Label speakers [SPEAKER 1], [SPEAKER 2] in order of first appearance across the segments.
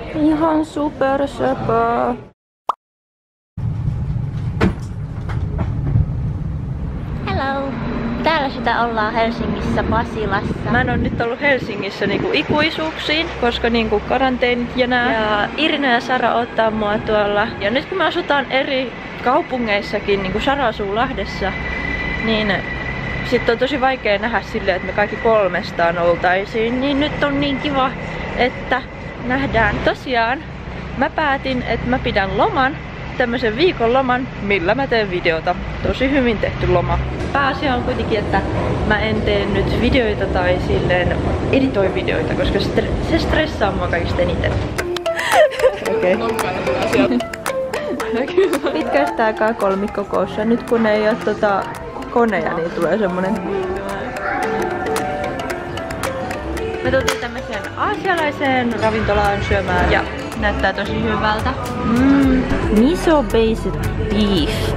[SPEAKER 1] Ihan super söpö. Hello! Täällä sitä ollaan Helsingissä Pasilassa. Mä en oo nyt ollut Helsingissä niinku ikuisuuksiin, koska niinku karanteenit ja nää. Ja Irina ja Sara ottaa mua tuolla. Ja nyt kun me asutaan eri kaupungeissakin, niinku Sara asuu Lahdessa, niin sitten on tosi vaikea nähdä silleen, että me kaikki kolmestaan oltaisiin. Niin nyt on niin kiva, että nähdään. Tosiaan mä päätin, että mä pidän loman. Tämmösen viikon loman, millä mä teen videota. Tosi hyvin tehty loma. Pääasia on kuitenkin, että mä en tee nyt videoita tai silleen editoi videoita, koska se stressaa mua kaikista eniten. Okei. Pitkästä aikaa kolmikkokoossa. Nyt kun ei oo koneja, niin tulee semmonen. Me tultiin tämmöiseen aasialaiseen ravintolaan syömään ja näyttää tosi hyvältä. Miso based beef.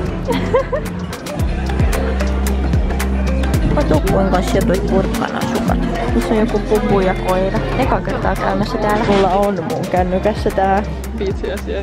[SPEAKER 1] Kato kuinka syöpöit purkkanasukat. Tässä on joku pupu ja koira. Eka kertaa käymässä täällä. Mulla on mun kännykässä tää.
[SPEAKER 2] Biitsi-asia.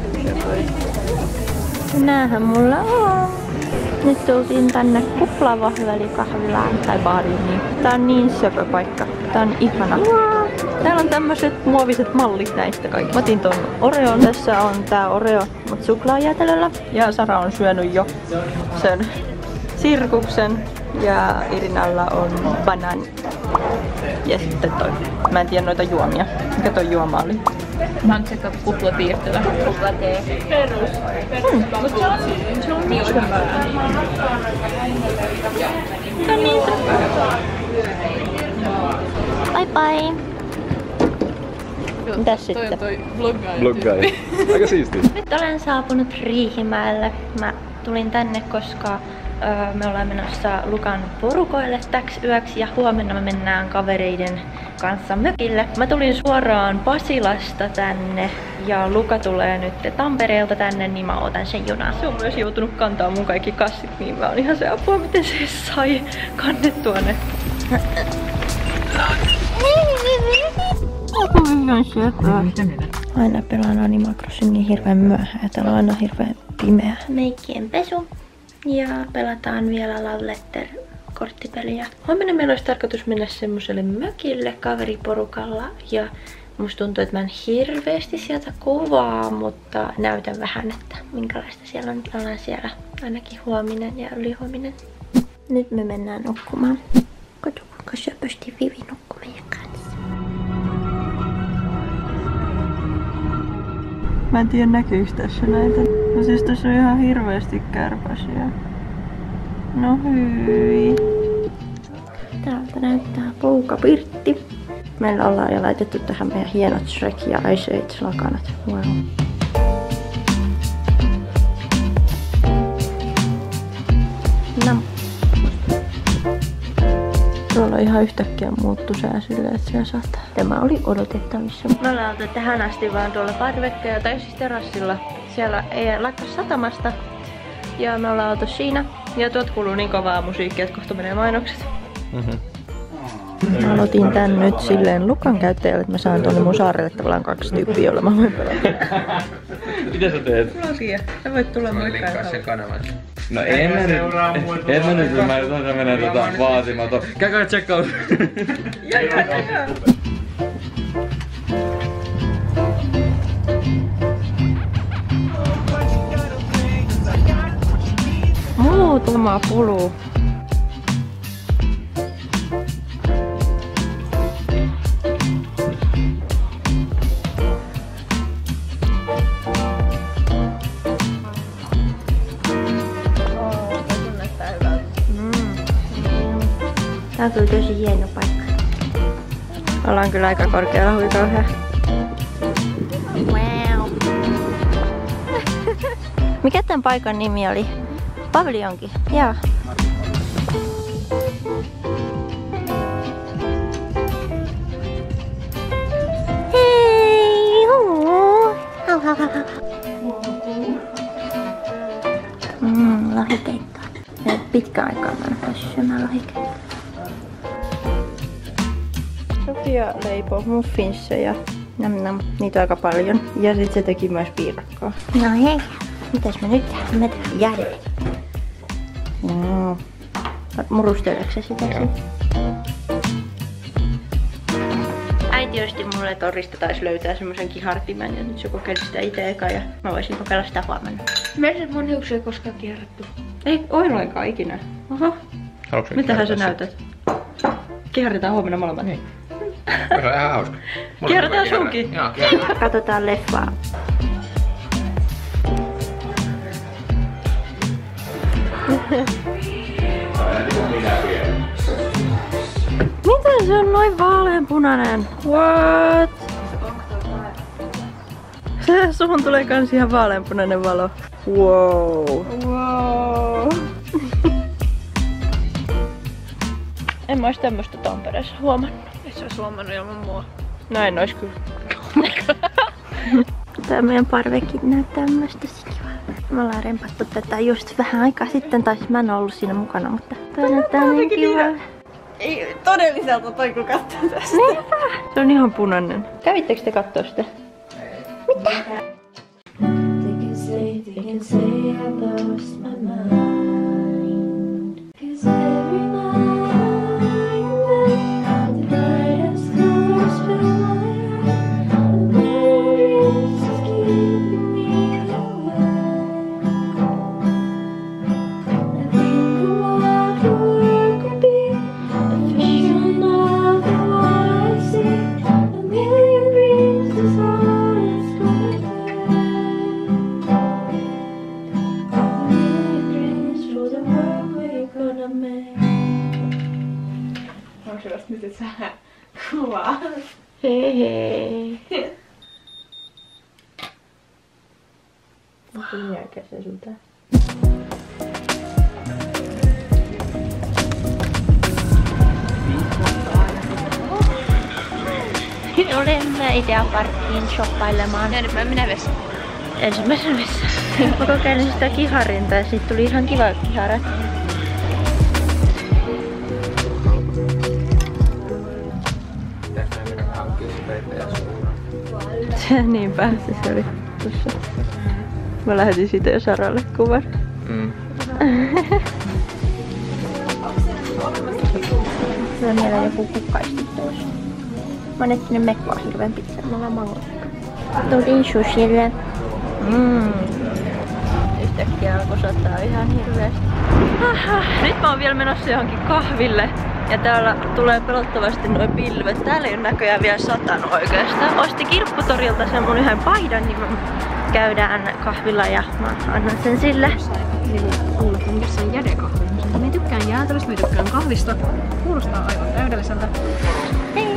[SPEAKER 1] Näähän mulla on. Nyt tultiin tänne Kuplavahvelikahvilaan tai baariin. Niin. Tää on niin söpö paikka. Tää on ihana. Täällä on tämmöiset muoviset mallit näistä kaikki. Mä otin ton Oreon. Tässä on tää Oreo, mut suklaajäätelöllä. Ja Sara on syönyt jo sen sirkuksen. Ja Irinalla on banaani. Ja sitten toi. Mä en tiedä noita juomia. Mikä toi juoma oli?
[SPEAKER 2] Mantseka kuplapiirtylä.
[SPEAKER 1] Kuplatee.
[SPEAKER 2] Perus. Se on niin hyvää.
[SPEAKER 1] Se on niin söpöä. Bye bye. Mitäs sitten?
[SPEAKER 2] Toi vloggaaja.
[SPEAKER 3] Vloggaaja. Aika siistiä.
[SPEAKER 1] Nyt olen saapunut Riihimäelle. Mä tulin tänne, koska me ollaan menossa Lukan porukoille täksi yöksi ja huomenna me mennään kavereiden kanssa mökille. Mä tulin suoraan Pasilasta tänne ja Luka tulee nyt Tampereelta tänne, niin mä ootan sen junaa. Se on myös joutunut kantaa mun kaikki kassit, niin mä oon ihan se apua, miten se sai kannettua ne. Aina pelaan Animal Crossingin hirveän myöhään ja täällä on aina hirveän pimeä. Meikkien pesu ja pelataan vielä Love Letter-korttipeliä. Huomenna meillä olisi tarkoitus mennä semmoselle mökille kaveriporukalla ja musta tuntuu, että mä en hirveästi sieltä kuvaa, mutta näytän vähän, että minkälaista siellä on. Ollaan siellä ainakin huominen ja ylihuominen. Nyt me mennään nukkumaan. Kato kuinka söpösti Vivi nukkuu meidän kanssa. Mä en tiedä näkyykö tässä näitä. No siis tässä on ihan hirveästi kärpäsiä. No hyi. Täältä näyttää Poukapirtti. Meillä ollaan jo laitettu tähän meidän hienot Shrek ja Ice Age lakanat. Wow. No. Tuolla ihan yhtäkkiä muuttui sää silleen, että siellä saattaa. Tämä oli odotettavissa. Me ollaan oltu tähän asti vaan tuolla parvekkeella tai siis terassilla. Siellä ei lakka satamasta. Ja me ollaan oltu siinä. Ja tuot kuuluu niin kovaa musiikkia, että kohta menee mainokset. Mä aloitin tän nyt silleen Lukan käyttäjälle, että mä saan tuonne mun saarelle tavallaan 2 tyyppiä, jolla mä voin pelata.
[SPEAKER 3] Mitä sä teet?
[SPEAKER 1] Mulla on siihen. Sä voit tulla moikkaan.
[SPEAKER 3] No en mä nyt, mä yritän mennä vaatimaton. Käykää checkout!
[SPEAKER 1] Joo. Muutama pulu. Tää on kyllä tosi hieno paikka. Ollaan kyllä aika korkealla huikauhea. Wow. Mikä tän paikan nimi oli? Paviljonki. Joo. Hei! Lohikeittoa. Pitkä aikaa mä en päässyt syömään lohikeittoa. Sofia leipoo muffinsseja. Nam. Niitä on aika paljon. Ja sit se teki myös piirakkaa.
[SPEAKER 4] No hei, mitäs mä nyt tehdään? Mä tehdään jälleen.
[SPEAKER 1] No. Murusteleksä sitä sit? Äiti osti mulle torista, taisi löytää semmosen kihartimen ja nyt se kokeili sitä ite eka ja mä voisin kokeilla sitä huomenna.
[SPEAKER 4] Meidän mun hiuksia ei koskaan kierrätty.
[SPEAKER 1] Ei ollenkaan ikinä. Oho. Mitähän sä näytät? Kiharritaan huomenna molemmat.
[SPEAKER 3] Niin. Se on ihan hauska.
[SPEAKER 1] Kierrätään sunkin.
[SPEAKER 3] Joo, kierrätään.
[SPEAKER 1] Katsotaan leffaa. Miten se on noin vaaleanpunainen? What? Suhun tulee kans ihan vaaleanpunainen valo. Wow. En mä ois tämmöstä Tampereessa huomannut.
[SPEAKER 2] Et sä ois huomannut ilman mua.
[SPEAKER 1] No en ois kyllä.
[SPEAKER 4] Tää meidän parvekin näyttää myös tosi kivalta. Me ollaan rempattu tätä just vähän aikaa sitten, tai mä en oo ollut siinä mukana, mutta tää näyttää niin kivalta.
[SPEAKER 1] Ei todelliselta toi kun katsoo tästä. Niinpä. Se on ihan punainen. Kävittekö te kattoo sitä?
[SPEAKER 2] Nyt et sä kuvaa.
[SPEAKER 1] Hei. Mitä jälkeen se sulta?
[SPEAKER 4] Olemme Ideaparkkiin shoppailemaan.
[SPEAKER 2] Ja nyt mä menen vessaan.
[SPEAKER 1] Ensimmäisen vessaan. Mä kokeilin sitä kiharinta ja siitä tuli ihan kiva kihara. Niinpä, se oli tossa. Mä lähetin siitä jo Saralle kuvan.
[SPEAKER 4] Sulla on vielä joku kukkaisti tuossa. Mä oon etsinyt mekkoa hirveen pitkään, mulla on mango. Tulin sushille.
[SPEAKER 1] Yhtäkkiä alkoi sataa ihan hirveästi. Nyt mä oon vielä menossa johonkin kahville. Ja täällä tulee pelottavasti noin pilvet. Täällä ei ole näköjään vielä satanut oikeastaan. Ostin Kirpputorilta sen mun yhden paidan, niin käydään kahvilla ja mä annan sen sille.
[SPEAKER 2] Kuulostaa jossain jädekahvilla. Mä tykkään jäätelöstä, mä tykkään kahvista. Kuulostaa aivan täydelliseltä.
[SPEAKER 4] Hei!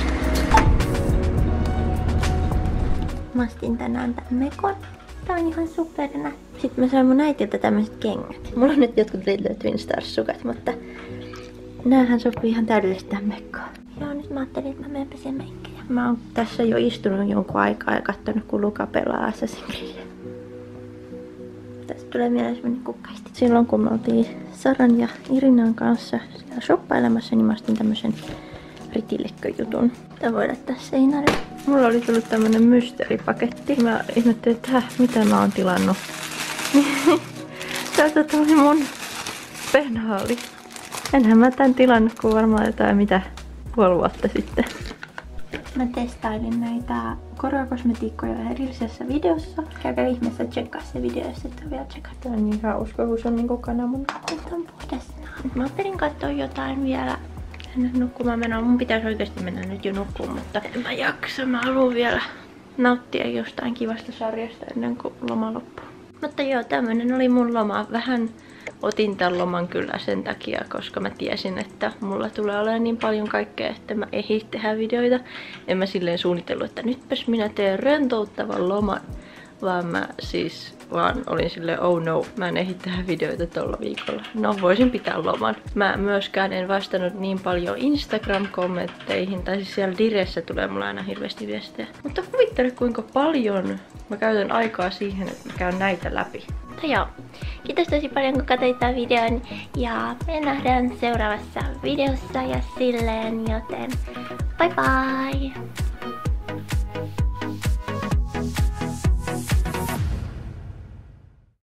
[SPEAKER 4] Mä ostin tänään tän mekon. Tää on ihan superina.
[SPEAKER 1] Sitten mä sain mun äitiltä tämmöset kengät. Mulla on nyt jotkut Little Twin Stars sukat, mutta näähän sopii ihan täydellisesti tähän mekkaan.
[SPEAKER 4] Joo, nyt mä ajattelin, että mä menen peseen meikkejä.
[SPEAKER 1] Mä oon tässä jo istunut jonkun aikaa ja kattonut kun Luka pelaa Assassin's Creed.
[SPEAKER 4] Tästä tulee mieleen semmonen kukkaisti.
[SPEAKER 1] Silloin kun me oltiin Saran ja Irinan kanssa siellä shoppailemassa, niin mä ostin tämmösen ritilekköjutun. Tää voi laittaa seinälle. Mulla oli tullut tämmönen mysteeripaketti. Mä ihmettelin, että mitä mä oon tilannut. Täältä tuli mun penaali. Enhän mä tän tilannut kuin varmaan jotain mitä puoli vuotta sitten.
[SPEAKER 4] Mä testailin näitä korokosmetiikkoja edellisessä videossa. Käykää ihmeessä tsekkaa se video, jos et ole vielä tsekannut.
[SPEAKER 1] Tää on niin hauska, kun se on niinku kananmuna.
[SPEAKER 4] Nyt on puhdas. Mä ajattelin katsoa jotain vielä ennen nukkumaan menoa. Mun pitäisi oikeasti mennä nyt jo nukkuun, mutta
[SPEAKER 1] En mä jaksa, mä haluan vielä nauttia jostain kivasta sarjasta ennen kuin loma loppuu. Mutta joo, tämmönen oli mun loma. Vähän otin tän loman kyllä sen takia, koska mä tiesin, että mulla tulee olemaan niin paljon kaikkea, että mä ehdin tehdä videoita. En mä silleen suunnitellut, että nytpäs minä teen rentouttavan loman, vaan mä siis vaan olin silleen, oh no, mä en ehdi tehdä videoita tolla viikolla. No, voisin pitää loman. Mä myöskään en vastannut niin paljon Instagram-kommentteihin, tai siis siellä diressä tulee mulle aina hirveästi viestejä. Mutta kuvittele kuinka paljon mä käytän aikaa siihen, että mä käyn näitä läpi.
[SPEAKER 4] mutta joo. Kiitos tosi paljon kun katsoit tämän videon ja me nähdään seuraavassa videossa ja silleen, joten Bye bye!